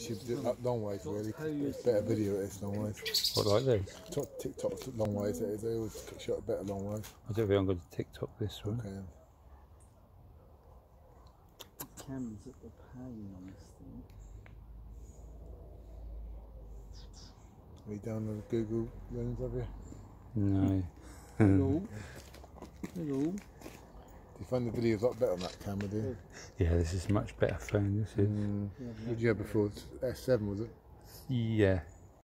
YouTube do it long ways really. It's better video it is long ways. What, like this? TikTok's long ways. They always shot it better long ways. I don't think I'm going to TikTok this one. Okay. The camera's at the pain on this thing. Are you down the Google lens, have you? No. Hello. Hello. Do you find the videos a lot better on that camera, do you? Yeah, this is much better phone. This is. What did you have before? S7 was it? Yeah.